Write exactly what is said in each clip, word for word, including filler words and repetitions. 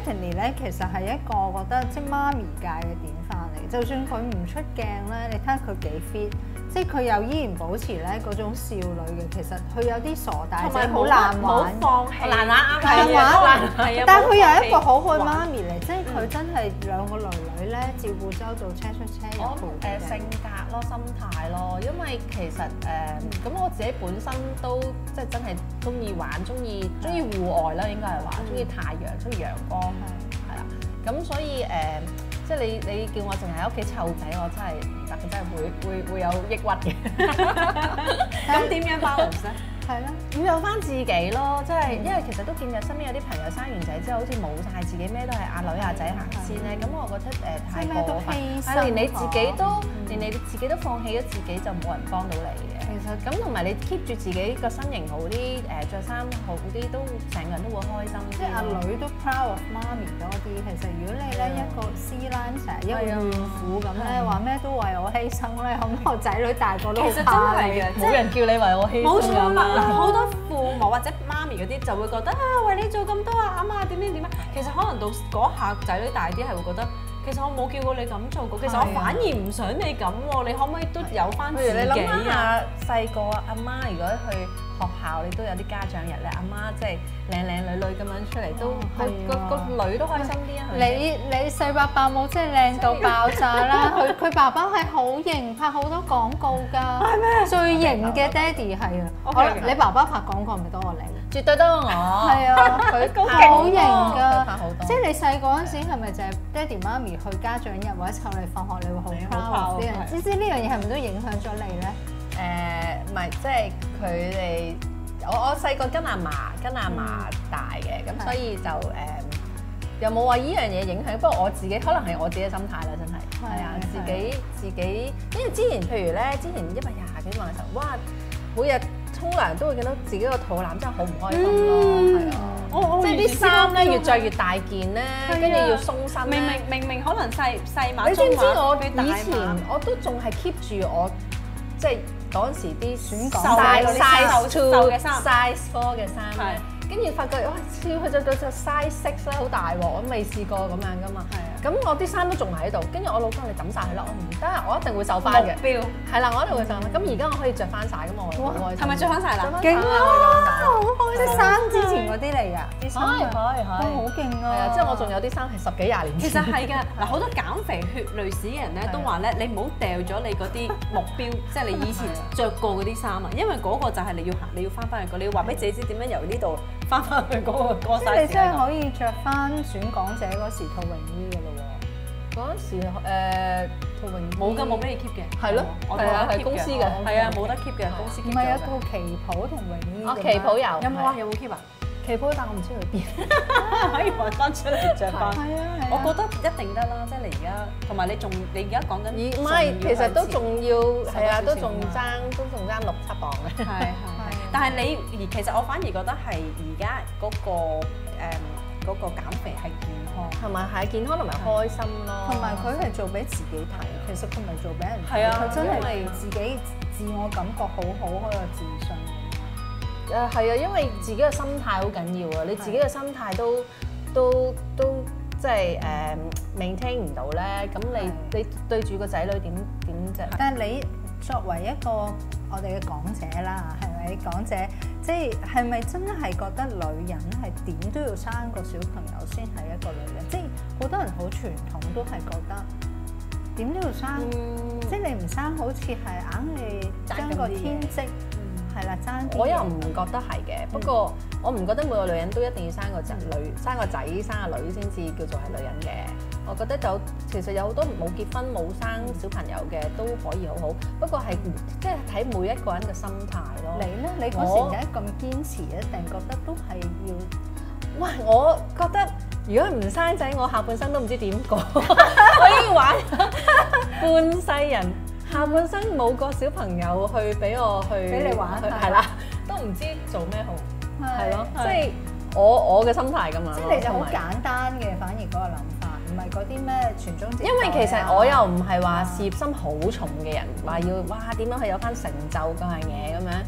Tiffany 咧，其實係一個我覺得即係媽咪界嘅典範嚟。就算佢唔出鏡咧，你睇下佢幾 fit，即係佢又依然保持咧嗰種少女嘅。其實佢有啲傻大姐好難玩， 放棄難玩啱難玩， 係啊。 但係佢又係一個好好嘅媽咪嚟，即係佢真係兩個女女咧照顧周到，車出車入我誒性格咯、心態咯，因為其實誒咁我自己本身都即係真係中意玩、中意中意戶外啦，應該係話中意太陽、中意陽光係啦。咁所以誒，即係你你叫我淨係喺屋企湊仔，我真係唔得，真係會會會有抑鬱嘅。 咁點樣 balance 咧？ 係啦， 要有翻自己咯，即係因為其實都見有身邊有啲朋友生完仔之後，好似冇晒自己咩都係阿女阿仔行先咧，咁我覺得誒太過分，係連你自己都連你自己都放棄咗自己，就冇人幫到你嘅。其實咁同埋你 keep 住自己個身形好啲，誒著衫好啲，都成個人都會開心。 即係阿女都 proud of 媽咪多啲。其實如果你咧一個師奶成日一個怨婦咁咧，話咩都為我犧牲咧，咁我仔女大個都好怕你嘅， 冇人叫你為我犧牲。 冇錯啦，嗱好多父母或者媽咪嗰啲就會覺得啊，為你做咁多啊，阿媽點點點啊，其實可能到嗰下仔女大啲係會覺得。其實我冇叫過你咁做過，其實我反而唔想你咁喎，你可唔可以都有翻自己啊？ 譬如你諗下細個阿媽如果去學校，你都有啲家長日咧，阿媽即係靚靚女女咁樣出嚟，都個個女都開心啲啊！ 你你四百八冇即係靚到爆炸啦！佢佢爸爸係好型，拍好多廣告㗎。係咩？最型嘅爹哋係啊！好啦，你爸爸拍廣告係咪多過你？ 絕對多過我。係啊，佢好型㗎， 拍好多。 即係你細個嗰陣時係咪就係爹哋媽咪去家長日或者湊你放學，你會好 proud 啲人？知唔知呢樣嘢係咪都影響咗你咧？ 誒唔係，即係佢哋，我我細個跟阿嫲跟阿嫲大嘅，咁所以就誒又冇話依樣嘢影響。不過我自己可能係我自己嘅心態啦，真係係啊，自己自己，因為之前譬如咧，之前一百廿幾萬嘅時候，哇，每日沖涼都會見到自己個肚腩，真係好唔開心咯，係啊，即係啲衫咧越着越大件咧，跟住要鬆身咧。 明明明明可能細細碼， 你知唔知我以前我都仲係 keep 住我即係。嗰陣時啲選港 size two 嘅衫 size four 嘅衫咧，跟住發覺哇，超去咗到就 size six 咧，好大鑊，我未試過咁樣噶嘛。係啊，咁我啲衫都仲喺度，跟住我老公你抌晒佢啦，我唔得，我一定會瘦翻嘅。目標係啦，我一定會瘦翻。咁而家我可以着翻晒咁，我好開心。 係咪着翻晒啦？ 勁啊！好開心，即係生之前嗰啲嚟㗎，啲衫係係係， 好勁啊！ 係啊，即係我仲有啲衫係十幾廿年前。 其實係㗎，嗱好多減肥血淚史嘅人咧都話咧，你唔好掉咗你嗰啲目標，即係你以前着過嗰啲衫啊，因為嗰個就係你要行，你要翻返去個，你要話俾自己知點樣由呢度翻返去嗰個嗰個 size。 你真係可以着翻選港姐嗰時套泳衣㗎咯喎！ 嗰陣時誒套泳衣冇㗎，冇俾你 keep 嘅。 係咯，係啊，係公司嘅， 係啊，冇得 keep 嘅，公司 keep 咗嘅。 唔係有套旗袍同泳衣。 哦，旗袍有。 有冇啊？有冇 keep 啊？ 旗袍，但我唔知去邊， 可以揾翻出嚟着翻。 係啊，係啊。 我覺得一定得啦，即係你而家，同埋你仲你而家講緊， 唔係，其實都仲要係啊，都仲爭都仲爭六七磅嘅。 係係。但係你而其實我反而覺得係而家嗰個誒嗰個減肥係健康， 同埋係健康同埋開心咯。 同埋佢係做俾自己睇，其實佢唔係做俾人睇。 係啊， 佢真係自己自我感覺好好，好有自信。 誒係啊，因為自己嘅心態好緊要啊！你自己嘅心態都都都即係誒 maintain 唔到咧，咁你你對住個仔女點點啫？ 但係你作為一個我哋嘅港姐啦，係咪港姐？即係係咪真係覺得女人係點都要生個小朋友先係一個女人？即係好多人好傳統都係覺得點都要生，嗯、即係你唔生好似係硬係將個天職。係啦，爭啲。我又唔覺得係嘅，不過我唔覺得每個女人都一定要生個仔女、生個仔、生個女先至叫做係女人嘅。我覺得就其實有好多冇結婚冇生小朋友嘅都可以好好，不過係即係睇每一個人嘅心態咯。 你咧？你嗰時點解咁堅持一定覺得都係要？ 喂，我覺得如果唔生仔，我下半生都唔知點過。我已經玩半世人。下半生冇個小朋友去俾我去俾你玩， 係啦，都唔知做咩好，係咯，即係我我嘅心態㗎嘛。 即係你就好簡單嘅，反而嗰個諗法，唔係嗰啲咩傳宗接代。 因為其實我又唔係話事業心好重嘅人，話要哇點樣去有翻成就嗰樣嘢咁樣。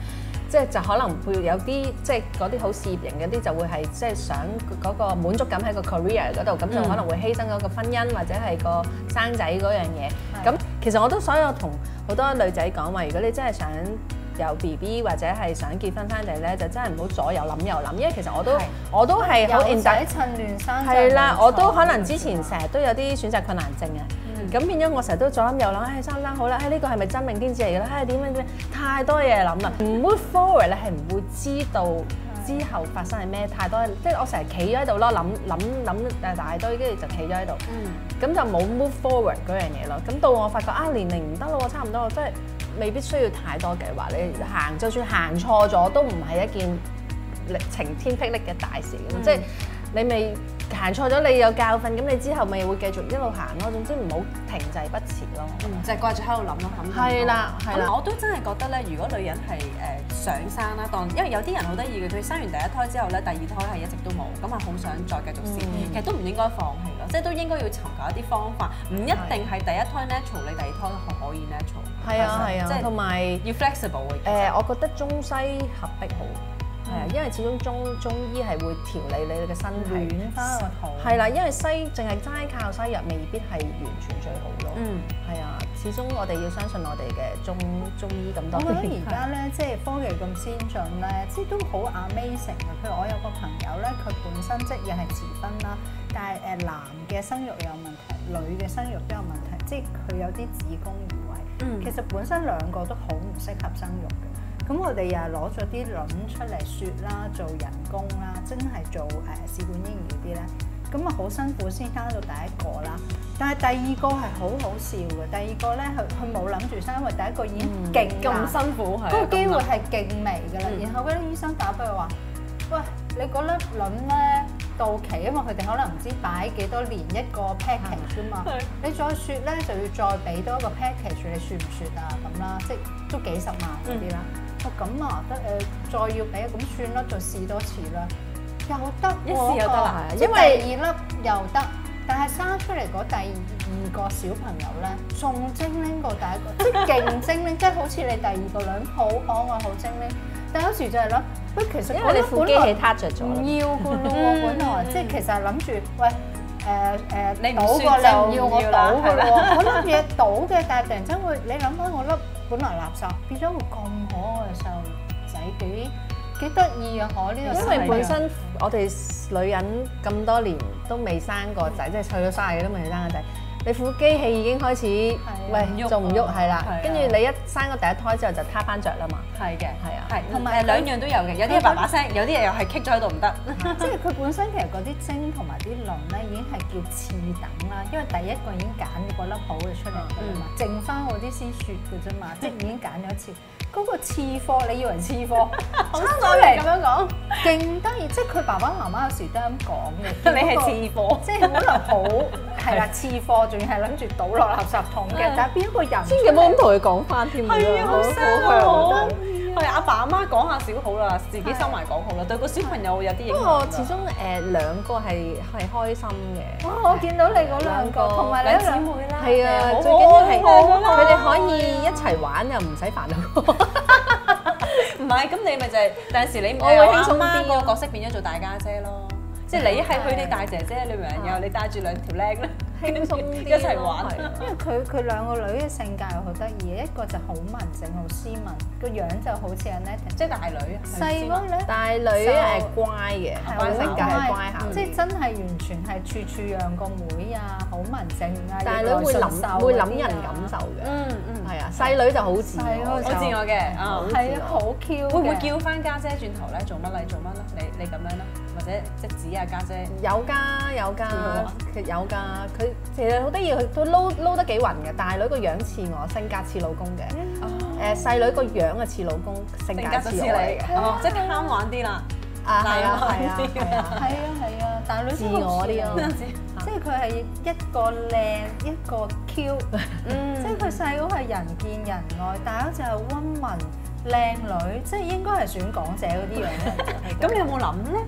即係就可能會有啲即係嗰啲好事業型嗰啲就會係即係想嗰個滿足感喺個 career 嗰度，咁就可能會犧牲嗰個婚姻或者係個生仔嗰樣嘢。咁其實我都所有同好多女仔講話，如果你真係想有 B B 或者係想結婚生仔咧，就真係唔好左右諗右諗，因為其實我都我都係好 in 仔趁亂生係啦，我都可能之前成日都有啲選擇困難症啊。咁變咗我成日都左諗右諗，唉生唔生好啦，唉呢個係咪真命天子嚟嘅咧？唉點樣點樣，太多嘢諗啦。唔 move forward 你係唔會知道之後發生係咩，太多即係我成日企咗喺度咯，諗諗諗誒大堆，跟住就企咗喺度，咁就冇 move forward 嗰樣嘢咯。咁到我發覺啊年齡唔得咯，差唔多，即係未必需要太多計劃。你行就算行錯咗，都唔係一件晴天霹靂嘅大事咁，即係你未。行錯咗你有教訓，咁你之後咪會繼續一路行咯。總之唔好停滯不前咯。 嗯，就係掛住喺度諗咯，諗。 係啦，係啦。 我都真係覺得咧，如果女人係誒想生啦，當因為有啲人好得意嘅，佢生完第一胎之後咧，第二胎係一直都冇，咁啊好想再繼續試。嗯、其實都唔應該放棄咯，即係都應該要尋求一啲方法，唔一定係第一胎 natural，你第二胎可以 natural。 係啊係啊，即係同埋要 flexible 嘅。 誒，我覺得中西合璧好。係啊，因為始終中中醫係會調理你嘅身體， 暖翻個肚。 係啦，因為西淨係齋靠西藥未必係完全最好咯。嗯，係啊，始終我哋要相信我哋嘅中中醫咁多年。 我覺得而家咧，即係科技咁先進咧，即係都好 amazing 嘅。譬如我有個朋友咧，佢本身即係又係遲婚啦，但係誒男嘅生育有問題，女嘅生育都有問題，即係佢有啲子宮移位。嗯，其實本身兩個都好唔適合生育嘅。咁我哋又係攞咗啲卵出嚟雪啦，做人工啦，真係做誒試管嬰兒嗰啲咧，咁啊好辛苦先生到第一個啦。但係第二個係好好笑嘅，第二個咧佢佢冇諗住生，因為第一個已經勁咁、嗯、辛苦係， 嗰個機會係勁微㗎啦。嗯、然後嗰啲醫生打俾佢話：喂，你嗰粒卵咧到期，因為佢哋可能唔知擺幾多年一個 package 㗎嘛。你再雪咧就要再俾多一個 package，你雪唔雪啊咁啦？即係都幾十萬嗰啲啦。嗯哦咁啊，得誒，再要俾咁算啦，再試多次啦，又得， 一試又得啦， 因為第二粒又得，但係生出嚟嗰第二個小朋友咧，仲精靈過第一個，即係勁精靈，即係好似你第二個女好可愛、好精靈，但有時就係諗，喂，其實因為你副機器撻着咗， 唔要噶咯喎，本來即係其實係諗住，喂誒誒， 你倒過你唔要我倒噶咯喎，我諗住倒嘅，但係突然間會，你諗翻我粒本來垃圾變咗會咁可愛嘅細路仔，幾幾得意啊！可呢個因為本身我哋女人咁多年都未生過仔，即係去咗卅幾都未生個仔。你副機器已經開始，喂，仲唔喐係啦，跟住你一生個第一胎之後就攤翻着啦嘛。 係嘅， 係啊， 係同埋誒兩樣都有嘅，有啲係爸爸聲，有啲嘢又係棘咗喺度唔得。 即係佢本身其實嗰啲精同埋啲卵咧已經係叫次等啦，因為第一個已經揀咗個粒好嘅出嚟㗎啦嘛，剩翻嗰啲先雪嘅啫嘛，即係已經揀咗一次。嗰個次貨，你以為次貨？ 生咗嚟咁樣講， 勁得意！即係佢爸爸媽媽有時都係咁講嘅。 你係次貨， 即係可能好係啦，次貨仲要係諗住倒落垃圾桶嘅，但係邊一個人？ 千祈唔好咁同佢講翻添。 係啊，好聲係阿爸阿媽講下少好啦，自己收埋講好啦，對個小朋友會有啲影響。 不過始終誒兩個係係開心嘅。 哇！我見到你嗰兩個，同埋你兩姊妹啦， 係啊，最緊要係佢哋可以一齊玩又唔使煩惱。 唔係，咁你咪就係，但係時你我會輕鬆啲個角色變咗做大家姐咯，即係你係佢哋大姐姐，你明唔明？然後你帶住兩條靚咧， 輕鬆啲一齊玩。 因為佢佢兩個女嘅性格又好得意，一個就好文靜、好斯文，個樣就好似阿 Natalie， 即係大女啊。 細嗰個咧， 大女係乖嘅，性格係乖下， 即係真係完全係處處讓個妹啊，好文靜啊。 大女會諗會諗人感受嘅，嗯嗯，係啊，細女就好自我， 好自我嘅， 係啊，好 Q 嘅。 會唔會叫翻家姐轉頭咧？做乜嚟做乜咧？你你咁樣咧，或者即指啊家姐？ 有㗎有㗎，其實有㗎。佢其實好得意，佢佢撈撈得幾勻嘅。大女個樣似我，性格似老公嘅。誒細女個樣啊似老公，性格似我嚟嘅。 哦，即係貪玩啲啦。 啊係啊係啊係啊係啊係啊！大女自我啲咯。 即係佢係一個靚一個 Q，即係佢細個係人見人愛，大嗰就係溫文靚女，即係應該係選港姐嗰啲樣嘅。 咁你有冇諗咧？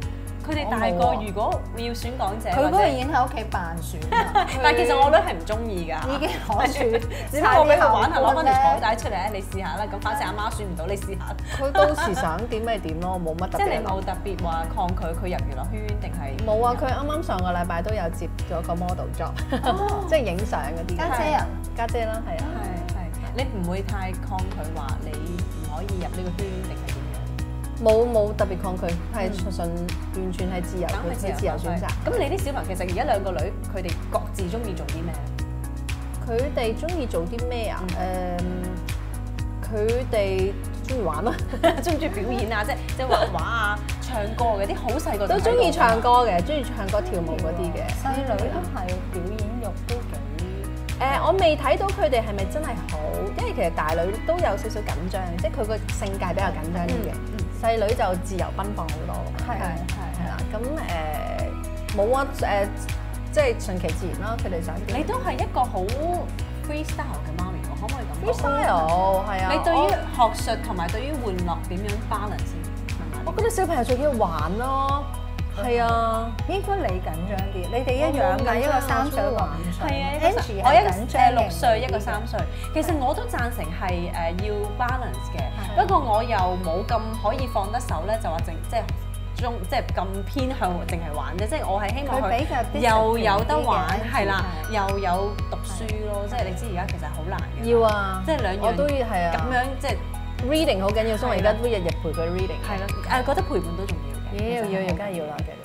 佢哋大我冇個啊如果要選港姐， 佢嗰個已經喺屋企扮選啦， 但係其實我女係唔中意㗎， 已經可選， 只不過我俾佢玩下，攞翻條彩彩帶出嚟咧，你試下啦。咁反正阿媽選唔到，你試下。 佢到時想點咪點咯，冇乜特別。 即係你冇特別話抗拒佢入娛樂圈定係？ 冇啊！佢啱啱上個禮拜都有接咗個 model job，即係影相嗰啲。 家姐啊， 家姐啦，係啊。 係係，你唔會太抗拒話你唔可以入呢個圈定係點樣？ 冇冇特別抗拒，係純純完全係自由，佢自自由選擇。 咁你啲小朋友其實而家兩個女，佢哋各自中意做啲咩？ 佢哋中意做啲咩啊？誒，佢哋中意玩咯， 中唔中意表演啊？即係即係畫畫啊、唱歌嘅啲好細個都中意唱歌嘅，中意唱歌跳舞嗰啲嘅。 細女都係表演欲都幾。 誒，我未睇到佢哋係咪真係好，因為其實大女都有少少緊張，即係佢個性格比較緊張啲嘅。細女就自由奔放好多。 係係係啦，咁誒冇啊誒，即係順其自然啦。佢哋想點？ 你都係一個好 freestyle 嘅媽咪喎，可唔可以咁講 freestyle 係啊。 你對於學術同埋對於玩樂點樣 balance 先？ 我覺得小朋友最緊要玩咯。係啊， 應該你緊張啲，你哋一樣㗎，一個三歲，一個五歲。 係啊， Angie 我一個係緊張誒六歲，一個三歲。其實我都贊成係誒要 balance 嘅，不過我又冇咁可以放得手咧，就話淨即係中即係咁偏向淨係玩啫。即係我係希望佢又有得玩，係啦，又有讀書咯。即係你知而家其實好難嘅。 要啊， 即係兩樣我都要係啊。 咁樣即係 reading 好緊要，所以我而家都日日陪佢 reading。 係啦，誒覺得陪伴都重要嘅。 要要要，梗係要啦嘅。